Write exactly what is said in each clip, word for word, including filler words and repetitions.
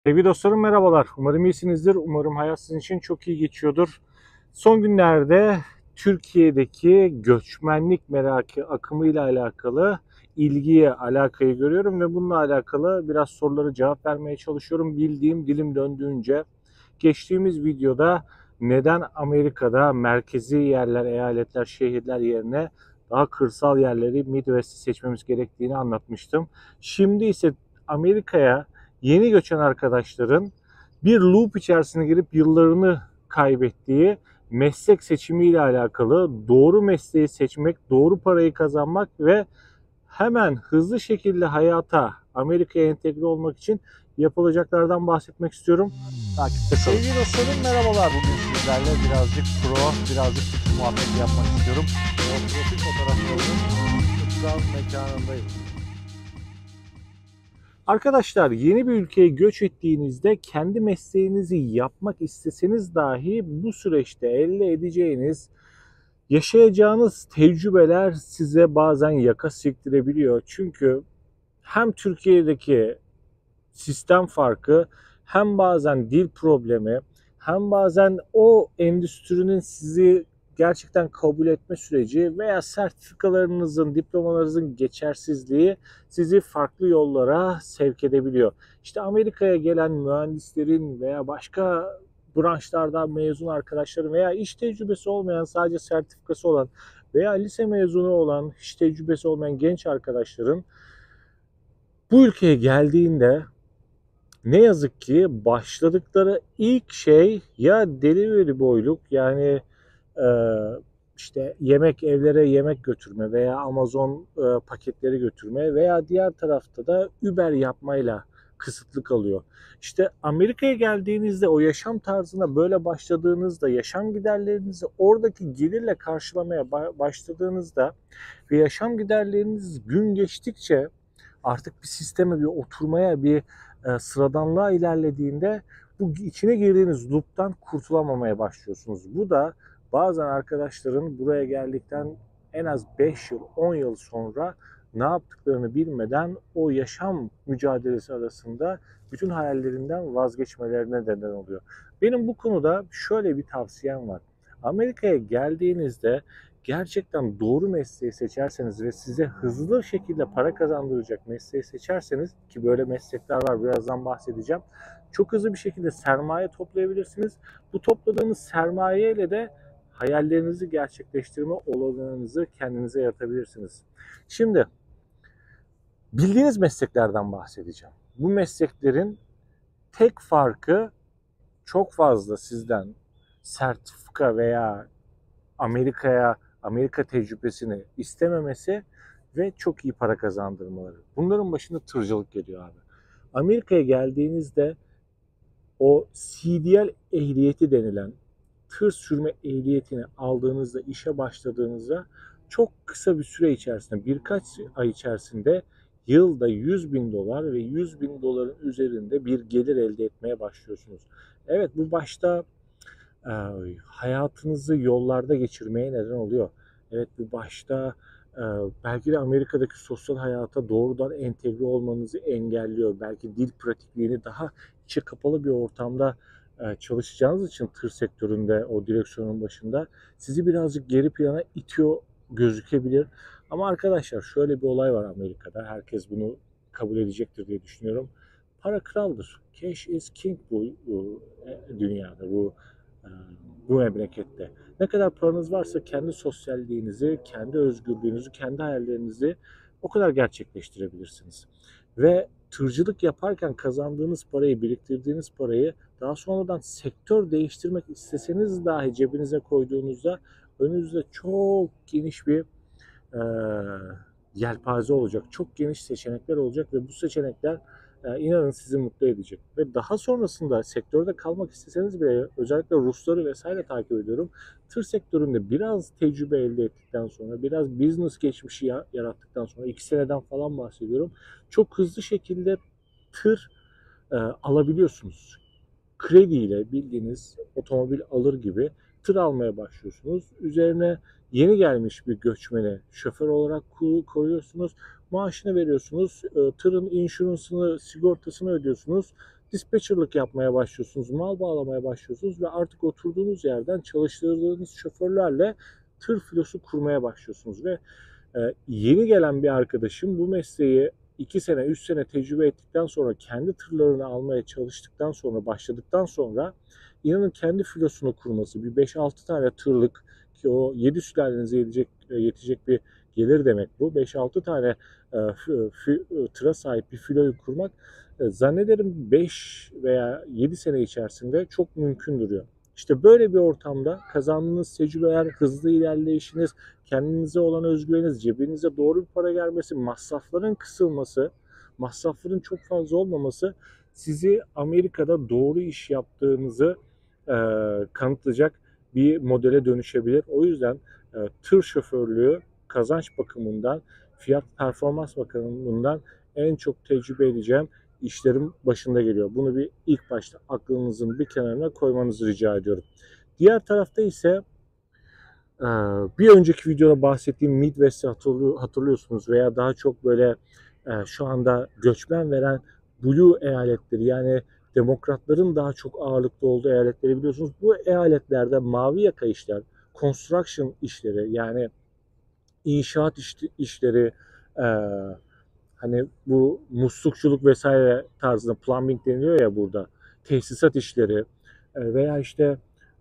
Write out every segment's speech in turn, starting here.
Sevgili dostlarım merhabalar. Umarım iyisinizdir. Umarım hayat sizin için çok iyi geçiyordur. Son günlerde Türkiye'deki göçmenlik merakı akımıyla alakalı ilgiye, alakayı görüyorum ve bununla alakalı biraz soruları cevap vermeye çalışıyorum. Bildiğim dilim döndüğünce geçtiğimiz videoda neden Amerika'da merkezi yerler, eyaletler, şehirler yerine daha kırsal yerleri Midwest'i seçmemiz gerektiğini anlatmıştım. Şimdi ise Amerika'ya yeni göçen arkadaşların bir loop içerisine girip yıllarını kaybettiği meslek seçimiyle alakalı doğru mesleği seçmek, doğru parayı kazanmak ve hemen hızlı şekilde hayata, Amerika'ya entegre olmak için yapılacaklardan bahsetmek istiyorum. Takipte kalın. Sevgili dostlarım merhabalar. Bugün sizlerle birazcık pro, birazcık muhabbet yapmak istiyorum. O profil fotoğraflarının kutsal mekanındayım. Arkadaşlar yeni bir ülkeye göç ettiğinizde kendi mesleğinizi yapmak isteseniz dahi bu süreçte elde edeceğiniz, yaşayacağınız tecrübeler size bazen yaka silktirebiliyor. Çünkü hem Türkiye'deki sistem farkı, hem bazen dil problemi, hem bazen o endüstrinin sizi gerçekten kabul etme süreci veya sertifikalarınızın, diplomalarınızın geçersizliği sizi farklı yollara sevk edebiliyor. İşte Amerika'ya gelen mühendislerin veya başka branşlardan mezun arkadaşların veya iş tecrübesi olmayan, sadece sertifikası olan veya lise mezunu olan, hiç tecrübesi olmayan genç arkadaşların bu ülkeye geldiğinde ne yazık ki başladıkları ilk şey ya delivery boyluk, yani e, işte yemek evlere yemek götürme veya Amazon e, paketleri götürme veya diğer tarafta da Uber yapmayla kısıtlı kalıyor. İşte Amerika'ya geldiğinizde o yaşam tarzına böyle başladığınızda, yaşam giderlerinizi oradaki gelirle karşılamaya başladığınızda ve yaşam giderleriniz gün geçtikçe artık bir sisteme, bir oturmaya, bir e, sıradanlığa ilerlediğinde bu içine girdiğiniz loop'tan kurtulamamaya başlıyorsunuz. Bu da bazen arkadaşların buraya geldikten en az beş yıl, on yıl sonra ne yaptıklarını bilmeden o yaşam mücadelesi arasında bütün hayallerinden vazgeçmelerine neden oluyor. Benim bu konuda şöyle bir tavsiyem var. Amerika'ya geldiğinizde gerçekten doğru mesleği seçerseniz ve size hızlı şekilde para kazandıracak mesleği seçerseniz, ki böyle meslekler var, birazdan bahsedeceğim, çok hızlı bir şekilde sermaye toplayabilirsiniz. Bu topladığınız sermaye ile de hayallerinizi gerçekleştirme olanağınızı kendinize yaratabilirsiniz. Şimdi bildiğiniz mesleklerden bahsedeceğim. Bu mesleklerin tek farkı çok fazla sizden sertifika veya Amerika'ya, Amerika tecrübesini istememesi ve çok iyi para kazandırmaları. Bunların başında tırcılık geliyor abi. Amerika'ya geldiğinizde o C D L ehliyeti denilen tır sürme ehliyetini aldığınızda, işe başladığınızda çok kısa bir süre içerisinde, birkaç ay içerisinde yılda yüz bin dolar ve yüz bin doların üzerinde bir gelir elde etmeye başlıyorsunuz. Evet, bu başta e, hayatınızı yollarda geçirmeye neden oluyor. Evet, bu başta e, belki de Amerika'daki sosyal hayata doğrudan entegre olmanızı engelliyor. Belki dil pratikliğini daha içe kapalı bir ortamda e, çalışacağınız için tır sektöründe, o direksiyonun başında sizi birazcık geri plana itiyor gözükebilir. Ama arkadaşlar şöyle bir olay var Amerika'da. Herkes bunu kabul edecektir diye düşünüyorum. Para kraldır. Cash is king bu, bu e, dünyada, bu e, bu memlekette. Ne kadar paranız varsa kendi sosyalliğinizi, kendi özgürlüğünüzü, kendi hayallerinizi o kadar gerçekleştirebilirsiniz. Ve tırcılık yaparken kazandığınız parayı, biriktirdiğiniz parayı daha sonradan sektör değiştirmek isteseniz dahi cebinize koyduğunuzda önünüzde çok geniş bir e, yelpaze olacak. Çok geniş seçenekler olacak ve bu seçenekler e, inanın sizi mutlu edecek. Ve daha sonrasında sektörde kalmak isteseniz bile, özellikle Rusları vesaire takip ediyorum. Tır sektöründe biraz tecrübe elde ettikten sonra, biraz business geçmişi yarattıktan sonra, iki seneden falan bahsediyorum. Çok hızlı şekilde tır e, alabiliyorsunuz. Krediyle bildiğiniz otomobil alır gibi tır almaya başlıyorsunuz. Üzerine yeni gelmiş bir göçmeni şoför olarak koyuyorsunuz. Maaşını veriyorsunuz. Tırın inşuransını, sigortasını ödüyorsunuz. dispatcherlık yapmaya başlıyorsunuz, mal bağlamaya başlıyorsunuz ve artık oturduğunuz yerden çalıştırdığınız şoförlerle tır filosu kurmaya başlıyorsunuz ve e, yeni gelen bir arkadaşım bu mesleği iki sene, üç sene tecrübe ettikten sonra, kendi tırlarını almaya çalıştıktan sonra, başladıktan sonra inanın kendi filosunu kurması, bir beş altı tane tırlık, ki o yedi sülalenize yetecek, yetecek bir gelir demek bu. beş altı tane e, tıra sahip bir filoyu kurmak e, zannederim beş veya yedi sene içerisinde çok mümkün duruyor. İşte böyle bir ortamda kazandığınız tecrübeler, hızlı ilerleyişiniz, kendinize olan özgüveniniz, cebinize doğru bir para gelmesi, masrafların kısılması, masrafların çok fazla olmaması sizi Amerika'da doğru iş yaptığınızı e, kanıtlayacak bir modele dönüşebilir. O yüzden e, tır şoförlüğü kazanç bakımından, fiyat performans bakımından en çok tecrübe edeceğim işlerin başında geliyor. Bunu bir ilk başta aklınızın bir kenarına koymanızı rica ediyorum. Diğer tarafta ise bir önceki videoda bahsettiğim Midwest'i hatırlıyorsunuz veya daha çok böyle şu anda göçmen veren Blue eyaletleri, yani demokratların daha çok ağırlıklı olduğu eyaletleri biliyorsunuz. Bu eyaletlerde mavi yaka işler, construction işleri, yani inşaat işleri, hani bu muslukçuluk vesaire tarzında, plumbing deniliyor ya burada, tesisat işleri veya işte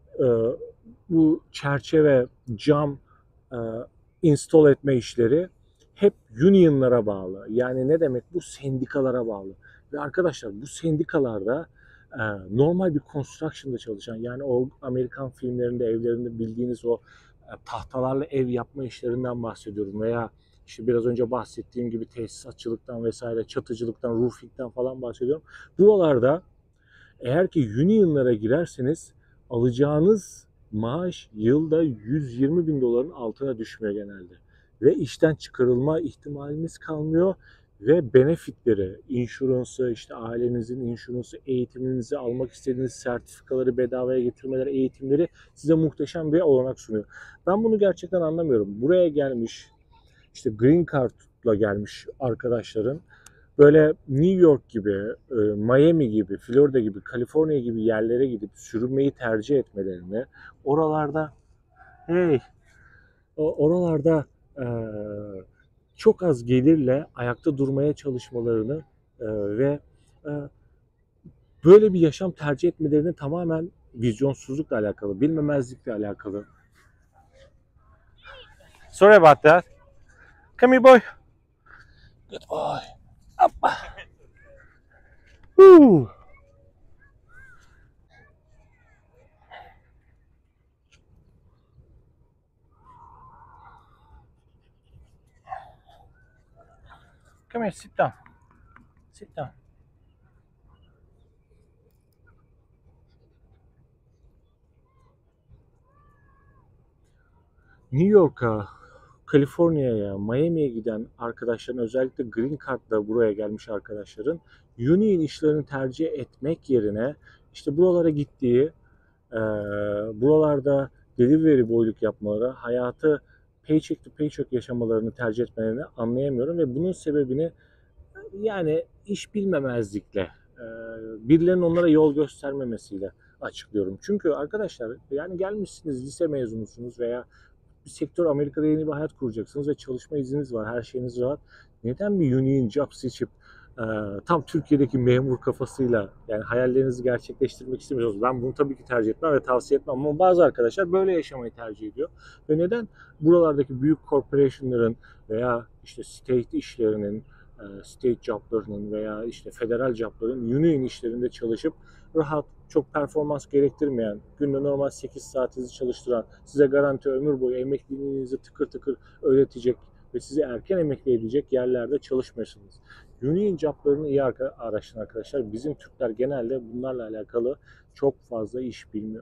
bu çerçeve, cam e, install etme işleri hep unionlara bağlı. Yani ne demek bu? Sendikalara bağlı. Ve arkadaşlar bu sendikalarda e, normal bir construction'da çalışan, yani o Amerikan filmlerinde, evlerinde bildiğiniz o e, tahtalarla ev yapma işlerinden bahsediyorum veya işte biraz önce bahsettiğim gibi tesisatçılıktan vesaire, çatıcılıktan, roofing'den falan bahsediyorum. Buralarda eğer ki unionlara girerseniz alacağınız maaş yılda yüz yirmi bin doların altına düşmüyor genelde. Ve işten çıkarılma ihtimaliniz kalmıyor ve benefitleri, insuransı, işte ailenizin insuransı, eğitiminizi, almak istediğiniz sertifikaları bedavaya getirmeler, eğitimleri size muhteşem bir olanak sunuyor. Ben bunu gerçekten anlamıyorum. Buraya gelmiş, işte Green Card'la gelmiş arkadaşların böyle New York gibi, Miami gibi, Florida gibi, Kaliforniya gibi yerlere gidip sürünmeyi tercih etmelerini, oralarda hey, oralarda e, çok az gelirle ayakta durmaya çalışmalarını e, ve e, böyle bir yaşam tercih etmelerini tamamen vizyonsuzlukla alakalı, bilmemezlikle alakalı. Sorry about that. Come here, boy. Good boy. Hoppa. Woo. Come here, sit down. Sit down. New York'a, Kaliforniya'ya, Miami'ye giden arkadaşların, özellikle Green Card'la buraya gelmiş arkadaşların union işlerini tercih etmek yerine işte buralara gittiği, e, buralarda delivery boyluk yapmaları, hayatı paycheck to paycheck yaşamalarını tercih etmelerini anlayamıyorum ve bunun sebebini yani iş bilmemezlikle, e, birilerinin onlara yol göstermemesiyle açıklıyorum. Çünkü arkadaşlar, yani gelmişsiniz, lise mezunusunuz veya bir sektör, Amerika'da yeni bir hayat kuracaksınız ve çalışma izniniz var, her şeyiniz var. Neden bir union job seçip e, tam Türkiye'deki memur kafasıyla, yani hayallerinizi gerçekleştirmek istemiyorsunuz? Ben bunu tabii ki tercih etmem ve tavsiye etmem ama bazı arkadaşlar böyle yaşamayı tercih ediyor. Ve neden buralardaki büyük corporation'ların veya işte state işlerinin, state joblarının veya işte federal jobların union işlerinde çalışıp rahat, çok performans gerektirmeyen, günde normal sekiz saatinizi çalıştıran, size garanti ömür boyu emekliliğinizi tıkır tıkır ödetecek ve sizi erken emekli edecek yerlerde çalışmıyorsunuz. Union joblarını iyi araştırın arkadaşlar. Bizim Türkler genelde bunlarla alakalı çok fazla iş bilmiyor.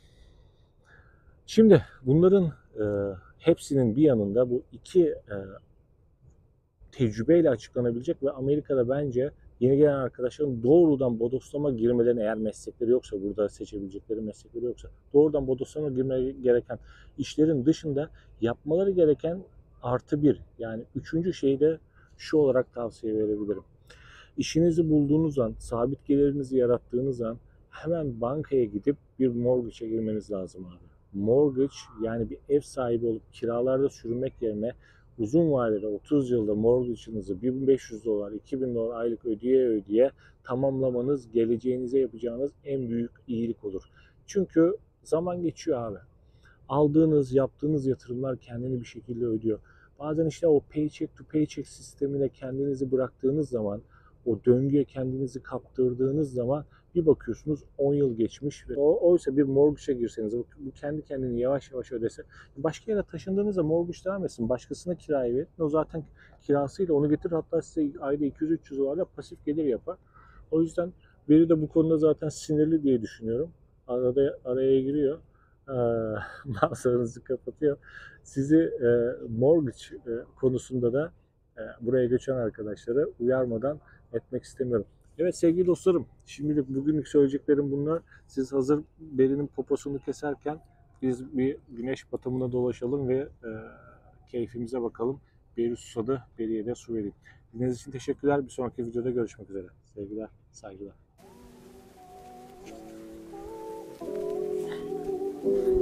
Şimdi bunların e, hepsinin bir yanında bu iki e, tecrübeyle açıklanabilecek ve Amerika'da bence yeni gelen arkadaşların doğrudan bodoslama girmelerine, eğer meslekleri yoksa, burada seçebilecekleri meslekleri yoksa, doğrudan bodoslama girmeleri gereken işlerin dışında yapmaları gereken artı bir, yani üçüncü şeyi de şu olarak tavsiye verebilirim. İşinizi bulduğunuz an, sabit gelirinizi yarattığınız an hemen bankaya gidip bir mortgage'e girmeniz lazım abi. Mortgage, yani bir ev sahibi olup kiralarda sürünmek yerine uzun vadede otuz yılda mortgage'ınızı bin beş yüz dolar, iki bin dolar aylık ödeye ödeye tamamlamanız geleceğinize yapacağınız en büyük iyilik olur. Çünkü zaman geçiyor abi. Aldığınız, yaptığınız yatırımlar kendini bir şekilde ödüyor. Bazen işte o paycheck to paycheck sistemine kendinizi bıraktığınız zaman, o döngüye kendinizi kaptırdığınız zaman bir bakıyorsunuz on yıl geçmiş ve o oysa bir mortgage'a girseniz, bu kendi kendini yavaş yavaş ödese, başka yere taşındığınızda mortgage devam etsin, başkasına kiraya verin. O zaten kirasıyla onu getirir, hatta size ayda iki yüz üç yüz dolarla pasif gelir yapar. O yüzden biri de bu konuda zaten sinirli diye düşünüyorum. Arada araya giriyor. Mağazalarınızı kapatıyor. Sizi e, mortgage e, konusunda da e, buraya geçen arkadaşlara uyarmadan etmek istemiyorum. Evet sevgili dostlarım, şimdilik bugünlük söyleyeceklerim bunlar. Siz hazır Beri'nin poposunu keserken biz bir güneş batımına dolaşalım ve e, keyfimize bakalım. Beri susadı, Beri'ye de su vereyim. Dinlediğiniz için teşekkürler. Bir sonraki videoda görüşmek üzere. Sevgiler, saygılar.